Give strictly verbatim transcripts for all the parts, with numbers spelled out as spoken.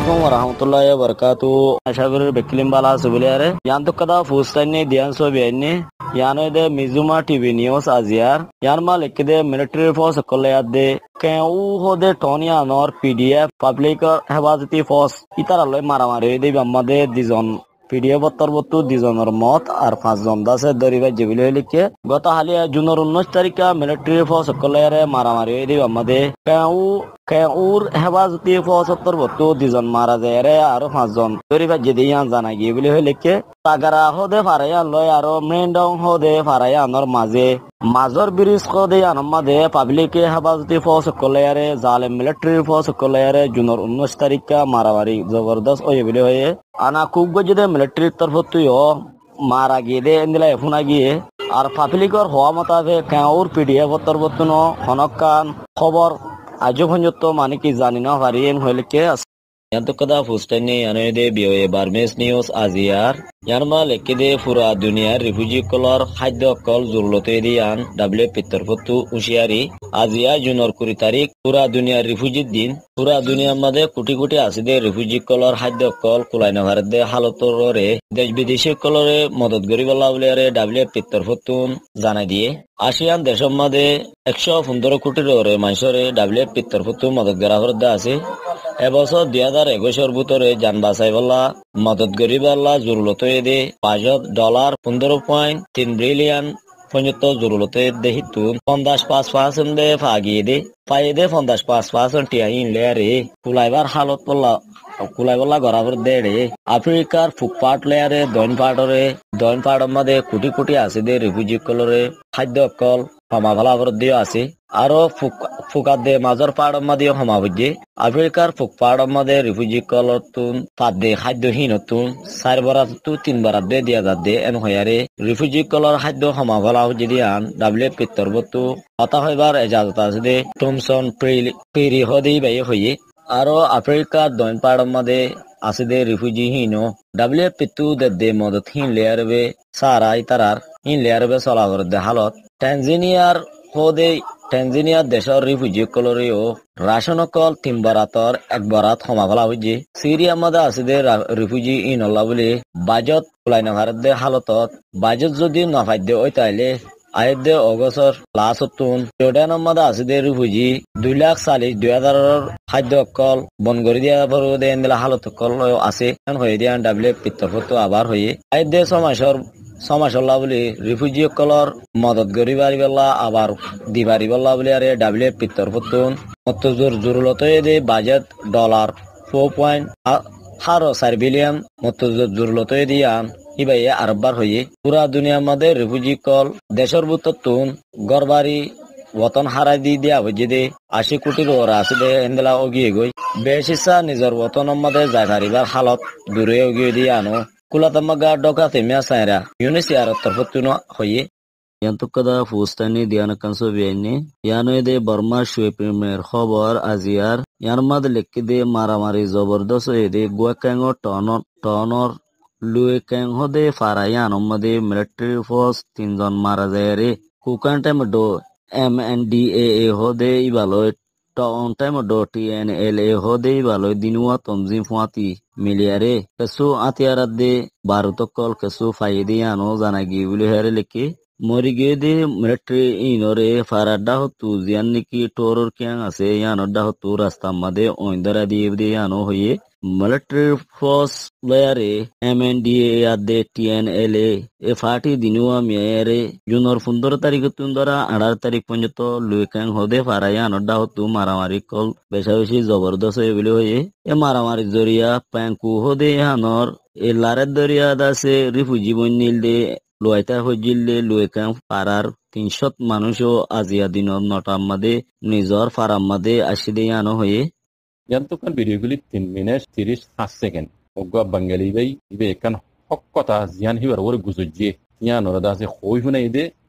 আলাইকুম ওয়া রাহমাতুল্লাহি ওয়া বারাকাতুহু আশা করি বেকিলিম বালা সুবিলিয়ারে ইয়ান তো kada ফুস্তাইনি দিয়ান সোবিয়ানি ইয়ানো দে মিজুমা টিভি নিউজ আজিয়ার ইয়ান মালিক দে মিলিটারি ফোর্স কলেয়াদে কেউ হদে টনিয়া নর পিডিএফ পাবলিক হেফাজতি ফোর্স ইতারালয় মারামারি দেব আমাদের দুজন পিডিএফ বত্তরবত্তু দুজনের মত আর পাঁচজন দাসে দরিবা জিবিল লিখে গত হালিয়া জুনের উনিশ তারিখে মিলিটারি ফোর্স কলেয়ারে মারামারি দেব আমাদের কেউ কেউর হেফাজতি ফোর্স বত্তরবত্তু দুজন মারা যায় রে আরো পাঁচজন দরিবা যদি ইয়ান জানা গিয়ে বলে লিখে তাগারা হদে ফারাইয়ান লয় আরো মেন্ডং হদে ফারাইয়ানর মাঝে মাজর ব্রিজ হদে আনমাদে পাবলিক হেফাজতি ফোর্স কলেয়ারে জালেম মিলিটারি ফোর্স কলেয়ারে জুনের উনিশ তারিখে মারামারি জবরদস্ত হয়ে বলে হয়ে আনা খুব গজে মিলিটারি তরফ তুইও মারা গিয়ে দে এন্দিলা এফুনা গিয়ে আর পাবলিকর হওয়া মতাবে কেউর পিডিএফ তরবতুন হনকান খবর আজও পর্যন্ত মানে কি জানি না পারি এন হইলে কে আছে yanto kada fustani anoide bioe barmes news aziar yanma lekide pura dunia refugee kolor khadyo kol zurlote diyan w pitter fotu ushiari azia junor kuri tarik pura dunia refugee din pura dunia made crore crore আসিদে refugee kolor khadyo kol kulaina bharde halotore desh bideshi kolore মদত গরিবলা বলিয়ারে w pitter fotun জানাই দিয়ে ASEAN দেশের মধ্যে একশো পনেরো কোটির ওরে মানুষরে w pitter fotu মদত গরা হরদে আছে এবছর দুই হাজার একুশের ভিতরে যান বাঁচাই বললা মদত গরিবাল্লা জরুরত দে পাঁচ ডলার পনেরো পয়েন্ট তিন বিলিয়ন পর্যন্ত জরুরত দেহিতুন পঞ্চাশ পাঁচ পার্সেন্ট দে ফাগিয়ে দে পাইয়ে দে পঞ্চাশ পাঁচ পার্সেন্ট টিয়া ইনলে রে কুলাইবার হালত বললা কুলাই বললা গড়াবর দে রে আফ্রিকার ফুকপাট লেয়ারে দৈন পাটরে দৈন পাটর মধ্যে কোটি কোটি আছে দে রিফিউজি কলরে খাদ্য কল হমা ভালাবর দিয়ে আছে আরো ফুকাত দে মাজর পাড়র মধ্যে হমা বুঝে আফ্রিকার ফুকপাড়র মধ্যে রিফিউজি কলর তুন পাত দে খাদ্যহীন তুন চার বরাত তু তিন বরাত দে দিয়া যাত দে এন হয়ারে রিফিউজি কলর খাদ্য হমা ভালা বুঝে দিয়ান ডাবলে পিত্তর বতু হতা হইবার এজাজত আছে দে টমসন পেরি হদি বাই হইয়ে আরো আফ্রিকার দৈন পাড়র মধ্যে আছে দে রিফিউজি হীন ডাবলে পিতু দে দে মদত হীন লেয়ারবে সারাই তারার হীন লেয়ারবে চলাবর দে হালত ট্যানজানিয়ার হদে ট্যানজানিয়ার দেশের রিফিউজি কলরেও রাশন কল তিন বরাতর এক বরাত হমা ফেলা হয়েছে সিরিয়ার মধ্যে আছে দে রিফিউজি ইনল্লা বলে বাজত কুলাইনা ভারত দে হালতত বাজত যদি নফাই দে ওই তাইলে আয়ের দে অগস্টর লাস্ট তুন জর্ডানের মধ্যে আছে দে রিফিউজি দুই লাখ চাল্লিশ দুই হাজারের খাদ্য কল বন করে দিয়া ভর দে এনদিলা হালত কল আছে হয়ে দিয়া ডাবলে পিত্তরপত্র আবার হয়ে আয়ের দে ছমাসর সমাসল্লা বলে রিফিউজি কলর মদত গরি বাড়ি বেলা আবার দিবারি বল্লা বলে আরে ডাবলে পিত্তর ফতুন মত জোর জরুরত দে বাজেট ডলার ফোর পয়েন্ট হারো চার বিলিয়ন মত জরুরত দিয়ান ইবাই আরবার হয়ে পুরা দুনিয়ার মধ্যে রিফিউজি কল দেশের ভিতর তুন গড়বাড়ি বতন হারাই দি দিয়া বুঝে দে আশি কোটির ওরা আছে দে এন্দেলা অগিয়ে গই বেশ ইচ্ছা নিজের বতনের মধ্যে যাই হারিবার হালত দূরে অগিয়ে দিয়ে আনো কুলাতামাগা ডকাতে মিয়া সাইরা ইউনিসিয়ার তরফতুন হয়ে yanto kada fustani diana kanso bienne yano de burma shwe premier খবর আজিয়ার ইয়ারমাদ লেখকে মারামারি জবরদস্ত এদে গুয়াকাঙ্গো টনর টনর লুয়েকাং হদে ফারায়ান মধ্যে মিলিটারি ফোর্স তিনজন মারা যায় রে কুকান টাইম ডো M N D A A হদে ইবালয় টাউন টাইম ডো টি এন এল এ হদে ইবালয় দিনুয়া তমজিম ফুয়াতি মিলিয়ারে কেসু আতিয়ারাত দে ভারতকল কেসু ফাইদে আনো জানাগি বলে হেরে লেখে মরি গিয়ে দে মিলিটারি ইনরে ফারাডা হতু জিয়ান নাকি টোরর ক্যাং আছে ইয়ানডা হতু রাস্তা মাদে ওইন্দরা দিয়ে দিয়ে আনো হয়ে মিলিটারি ফোর্স লয়ারে এম এন ডি এ আদে টি এন এল এ এ ফাটি দিনুয়া মেয়ারে জুনের পনেরো তারিখ তুন ধরা আঠারো তারিখ পর্যন্ত লুইকাং হদে ফারাই আনডা হতু মারামারি কল বেশা বেশি জবরদস্ত হয়ে বলে হয়ে এ মারামারি জরিয়া প্যাঙ্কু হদে হানর এ লারের দরিয়া দাসে রিফিউজি বন্যিল দে লোয়াইতা হজিলে লুয়েকাং পাড়ার তিনশত মানুষও আজিয়া দিনত নটার মাদে নিজর ফারাম মাদে আসি দিয়ে আনো হয়ে ইয়ান্তকান ভিডিওগুলি তিন মিনিট তিরিশ পাঁচ সেকেন্ড অজ্ঞা বাঙালি বাই ইবে একান হক কথা জিয়ান হিবার ওর গুজুজিয়ে ইয়ান ওরা দাসে হই হুনাই দে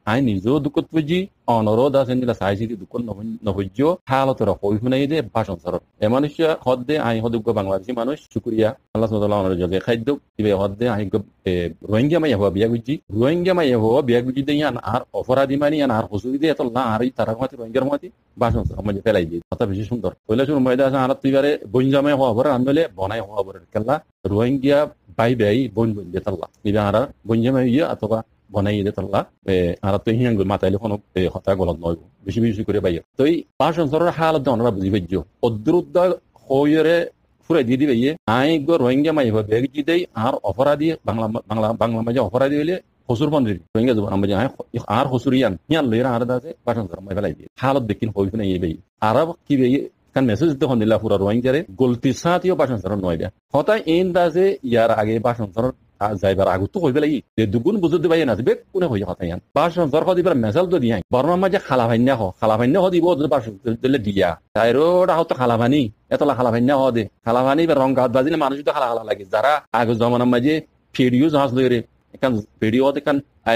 আই নিজেও দুঃখত বুঝি অনরোধ আছে নিলা চাইছি দুঃখ নহজ্য হালতের হই শুনাই দে ভাষণ সরত এ মানুষ হদে আই হদুগ্য বাংলাদেশি মানুষ শুক্রিয়া আল্লাহ সুবহানাহু ওয়া তাআলা জগে খাদ্য ইবে হদে আই রোহিঙ্গা মাই হওয়া বিয়া গুজি রোহিঙ্গা মাই হওয়া বিয়া গুজি দে ইয়ান আর অপরাধী মানি ইয়ান আর হসুদি দে এত না আর তারা মাতি রোহিঙ্গার মাতি ভাষণ সরত মাঝে ফেলাই দিয়ে কথা বেশি সুন্দর কইলা শুন ময়দা আছে আর তুইবারে বঞ্জামে হওয়া বড় আন্দোলে বনাই হওয়া বড় কেলা রোহিঙ্গা বাই বাই বন বন দে তাল্লা ইবে আর বঞ্জামে ইয়া অথবা বনাই দে তাল্লা আর তুই হিয়াং মাতাইলে কোনো হতা গলত নয় বেশি বেশি করে বাইর তো এই ভাষণ সরর হালত আমরা বুঝি পাইছো অদ্রুদ্ধ হইরে ফুরাই দিয়ে দিবে আই গো রোহিঙ্গা মাই হবে বেগ জি দেই আর অপরাধী বাংলা বাংলা বাংলা মাঝে অপরাধী হইলে হসুর বন্ধি রোহিঙ্গা জবান আমরা যাই আর হসুরিয়ান হিয়ান লইরা আর দাসে ভাষণ সর মাই ফেলাই দিয়ে হালত দেখিন হই শুনে এই বেই আরব কি বেই কান মেসেজ দেখুন দিলা পুরা রোহিঙ্গারে গলতি সাথীয় ভাষণ সর নয় দেয়া হতা ইন দাসে ইয়ার আগে ভাষণ সর যাইবার আগত কই বেলাই যে দুগুণ বুঝতে পাই না বে কোনে হই কথা ইয়ান ভাষণ সর কদি বার মেসাল তো দিয়াই বর্মা মাঝে খালাভাইন্যা হ খালাভাইন্যা হ দিব ভাষণ দিলে দিয়া তাইরোটা হতো খালাভানি এতলা খালাভাইন্যা হ দে খালাভানি বা রং গাত বাজিলে মানুষ তো খালা খালা লাগে যারা আগে জমানার মাঝে ফিডিও জাহাজ লইরে এখান ভিডিও দেখান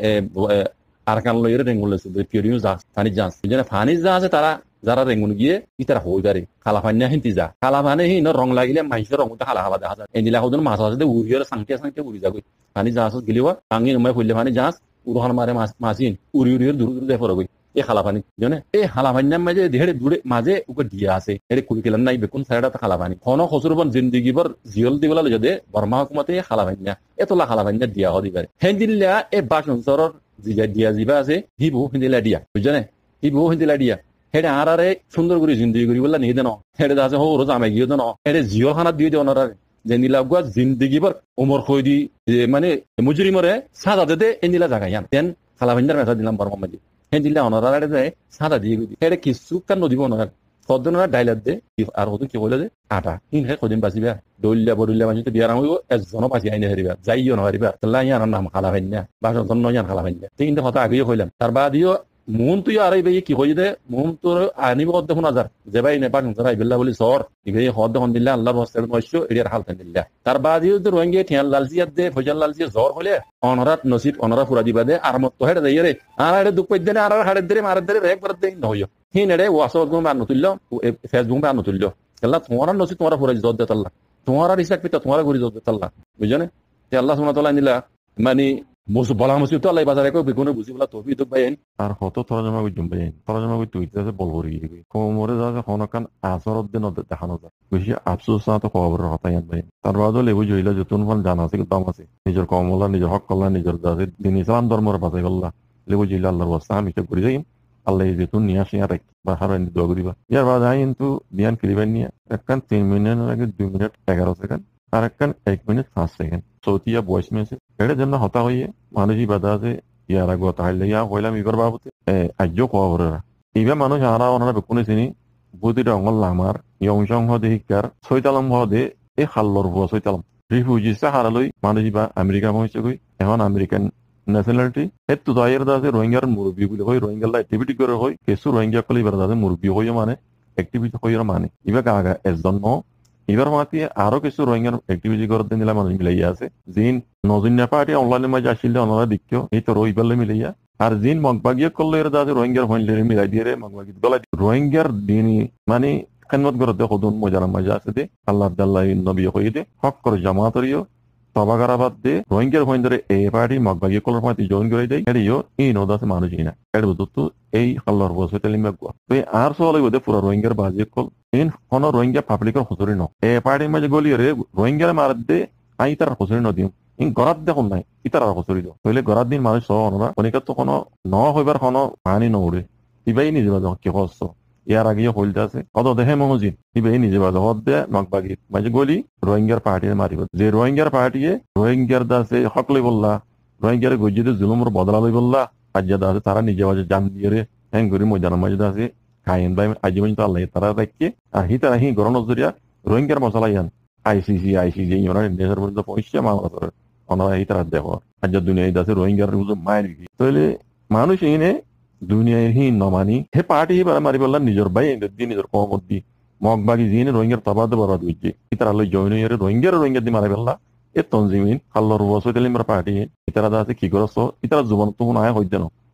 আর কান লইরে রেঙ্গুল ফিডিও জাহাজ ফানি জাহাজ বুঝলে ফানি জাহাজে তারা যারা রেঙ্গুন গিয়ে ইতারা হই পারে খালাফান্যা হিন্তি যা খালাফানে হি রং লাগিলে মাইসের রং খালা খালা দেখা যায় এদিলা হদন মাছ আছে উড়িয়ে সাংকে সাংকে উড়ি যাবে পানি জাহাজ গেলিব আঙি নমাই ফুললে পানি জাহাজ উড়হান মারে মাছিন উড়ি উড়িয়ে দূর দূর যায় পড়বে এই খালাফানি জানে এই খালাফান্যার মাঝে দেহের দূরে মাঝে উপর দিয়া আছে এর কুড়ি কিলাম নাই বেকুন সাইডা খালাফানি খন খসুরবন জিন্দিগি বর জিয়ল দিবলা যদি বর্মা হুকুমতে খালাফান্যা এতলা খালাফান্যা দিয়া হদি পারে হেন্দিল্লা এই বাসন সরর জিজা দিয়া জিবা আছে হিবু হিন্দিলা দিয়া বুঝছনে হিবু হিন্দিলা দিয়া হেডে আর আরে সুন্দর করে জিন্দিগি করি বললা নিয়ে দেন হেডে আছে হো রোজ আমি গিয়ে দেন হেডে জিও খানা দিয়ে দেন আর যে নীলাগুয়া জিন্দিগি বর উমর কই দি মানে মুজুরি মরে সাদা দে এনিলা জায়গায় দেন খালাফান্যার মেসা দিলাম বর্মা মাঝে হেন দিলে অনারে দেয় সাদা দিয়ে গই হেডে কিছু কান নদীব অনার সদনের ডাইলার দে আর হতো কি কইলে দে আটা হিন হে কদিন বাঁচিবা দলিয়া বদলিয়া মানুষ তো বিয়ার হইব একজনও বাঁচি আইনে হারিবা যাইও নহারিবা তাহলে ইয়ার নাম খালাফান্যা বাসন নয় খালাফান্যা তিনটা কথা আগেও কইলাম তার বাদিও মন তুই আর এই কি হয়ে দে মন তোর আনিব কত দেখুন হাজার যে ভাই নেপাল যারা ইবিল্লা বলি সর ইবে হদ দেখুন দিল্লা আল্লাহর হস্তের নয়শো এরিয়ার হাল তেন দিল্লা তার বাদিও তো রোহিঙ্গা ঠিয়াল লালজিয়াত দে ফজল লালজিয়া জ্বর হলে অনরাত নসিব অনরা ফুরা দিবা দে আর মত হেড দেই রে আর আরে দুঃখ দেন আর হাড়ে দে মার দে একবার দেই নয় হি নেড়ে ওয়াসব গুম আর নতুল্য ফেসবুক আর নতুল্য আল্লাহ তোমার নসিব তোমার ফুরা জদ দে আল্লাহ তোমার রিসপেক্ট পিতা তোমার গুরি জদ দে আল্লাহ বুঝনে যে আল্লাহ সুবহানাহু ওয়া তাআলা নিলা মানে মুসু বলা মুসু তো আল্লাহ বাজারে কো বেগুনে বুঝি বলা তবি তো বাইন আর হত তরজমা কই জুম বাইন তরজমা কই তুই তাতে বল করি কোমরে যা হনকান আসরত দিন দেখানো যায় বেশি আফসোস না তো খবর হতায়ান বাইন তার বাদও লেবু জইলা যতন ফল জানা আছে দাম আছে নিজের কমলা নিজের হক কল্লা নিজের দাসে দিন ইসলাম ধর্মের বাঁচাই আল্লাহ লেবু জইলা আল্লাহর ওয়াস্তা আমি তো করি যাই আল্লাহ যতন নিয়ে আসি আর বা হারাই দোয়া করিবা ইয়ার বাদ আই কিন্তু বিয়ান ক্লিবান নিয়ে একখান তিন মিনিটের আগে দুই মিনিট এগারো সেকেন্ড আর একখান এক মিনিট পাঁচ সেকেন্ড চৌতিয়া ভয়েস মেসেজ এটার জন্য হতা হইয়ে মানুষই বাধা আছে ইয়ার আগে তাহলে ইয়া হইলাম ইবার বাবুতে আজ্য কোয়া ইবা মানুষ আরা ওনারা বেকুনে চিনি বুদ্ধিটা অঙ্গল আমার ইয়ংসং হদে শিক্ষার ছয়তালম হদে এই খাল্লর ভুয়া ছয়তালম রিফিউজিসে হারালই মানুষ বা আমেরিকা পৌঁছে গই এখন আমেরিকান ন্যাশনালিটি এতো দায়ের দাসে রোহিঙ্গার মুরব্বী বলে হয় রোহিঙ্গার অ্যাক্টিভিটি করে হয় কিছু রোহিঙ্গা কলে এবার দাসে মুরব্বী হয়ে মানে অ্যাক্টিভিটি হয়ে মানে ইবা আগা এজন ন এবার মাতিয়ে আরো কিছু রোহিঙ্গার অ্যাক্টিভিটি করতে নিলে মানুষ মিলাইয়া আছে জিন নজিনা পার্টি অনলাইনের মাঝে আসলে অনলাইন দেখিও এই তো রবিবারে মিলাইয়া আর জিন মগবাগিয়া করলে এর দাসে রোহিঙ্গার হইলে মিলাই দিয়ে মগবাগি গলা রোহিঙ্গার দিনই মানে খেদমত করতে হদুন মজার মাঝে আছে দে আল্লাহ আব্দাল্লাহ নবী হয়ে দে হক করে জামাতরিও তবাগারাবাদ দে রোহিঙ্গার হইন্দরে এই পার্টি মগবাগিয়া কলার মাতি জয়েন করে দেয় এরিও এই নদাসে মানুষই না এর বুঝতো এই আল্লাহর বসে তেলিমা গো তো আর সওয়ালে বদে পুরো রোহিঙ্গার বাজে কল ইন কোন রোহিঙ্গা পাবলিকের হুজুরি ন এই পার্টির মাঝে গলি রে রোহিঙ্গার মার দে আই তার হুজুরি ন দিও ইন গরাত দেখুন নাই ইতার হুজুরি দাও তাহলে গরাত দিন মানুষ সহ অনরা অনেকে তো কোনো ন হইবার কোনো পানি নউরে ইবাই নিজে বাজে কি হচ্ছে ইয়ার আগে হইলতে আছে কত দেহে মহজিদ ইবাই নিজে বাজে হদ দে মগবাগি মাঝে গলি রোহিঙ্গার পার্টির মারিব যে রোহিঙ্গার পার্টিয়ে রোহিঙ্গার দাসে হক লই বললা রোহিঙ্গার গজিদে জুলুমর বদলা লই বললা আজ্জাদা আছে তারা নিজে বাজে জান দিয়ে রে হ্যাং করি ময়দানের মাঝে আছে খাইন ভাই আজীবন তো আল্লাহ তারা রাখকে আর হি তারা হি গরম নজরিয়া রোহিঙ্গার মশলা ইয়ান আইসিসি আইসিসি ওনার দেশের পর্যন্ত পৌঁছে মামলা করে ওনারা হি তারা দেখো আজ দুনিয়ায় দাসে রোহিঙ্গার মায়ের তাহলে মানুষ এনে দুনিয়ায় হি নমানি হে পার্টি হি মারি বললাম নিজের ভাই দি নিজের কমত দি মগবাগি জিনে রোহিঙ্গার তবাদ বরাদ হইছে তারা লই জয়েন হয়ে রোহিঙ্গার রোহিঙ্গা দি মারি বললা এ তনজিমিন খাল্লর বসে তেলিমর পার্টি ইতারা দাসে কি করছ ইতারা জীবন তো মনে হয় হইতে না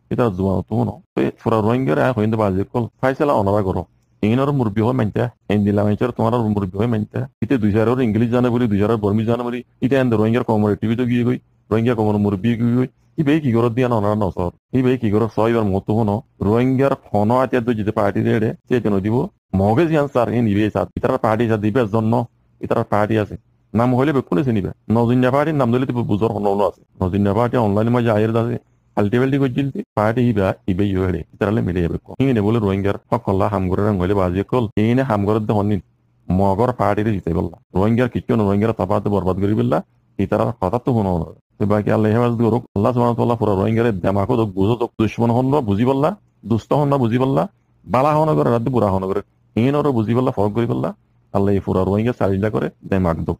এটা জুয়ানো তো ন ফুরা রোহিঙ্গার আয় হইন্দে বাজে কল ফাইসালা অনারা করো ইংনার মুরব্বী হয় মানতে ইন্দিলা মাইচার তোমার মুরব্বী হয় মানতে ইতে দুই হাজার ইংলিশ জানে বলি দুই হাজার বর্মি জানে বলি ইতে এন্ড রোহিঙ্গার কমিউনিটি তো গিয়ে গই রোহিঙ্গা কমন মুরব্বী গিয়ে গই ইবে কি করত দিয়া অনারা নসর ইবে কি করত ছয়বার মতো হনো রোহিঙ্গার ফোন আতিয়া তো যেতে পার্টি রেডে সে কেন দিব মগে জিয়ান স্যার এ নিবে স্যার ইতারা পার্টি যা দিবে জন্য ইতারা পার্টি আছে নাম হইলে বেকুনে চিনিবে নজিন্দা পার্টির নাম দিলে তো বুঝর হনো আছে নজিন্দা পার্টি অনলাইনে মাঝে আয়ের দাসে আলটিমেটলি গজিল পার্টি ইবা ইবে ইয়ে ইতারালে মিলে যাবে ইনে বলে রোহিঙ্গার সকল্লা হামগরের হইলে বাজি কল ইনে হামগরের দে হনিন মগর পার্টিরে জিতে বললা রোহিঙ্গার কিচ্ছু না রোহিঙ্গার তাপাতে বরবাদ করি বললা ইতারার কথা তো হনো না বাকি আল্লাহ হেফাজ করুক আল্লাহ সুবহানাহু ওয়া তাআলা পুরা রোহিঙ্গারে দেমাকো দক বুঝো দক দুশমন হন না বুঝি বললা দুষ্ট হন না বুঝি বললা বালা হন করে রাতে বুড়া হন করে ইনরও বুঝি বললা ফরক করি বললা আল্লাহ এই পুরা রোহিঙ্গা সারিলা করে দেমাক দক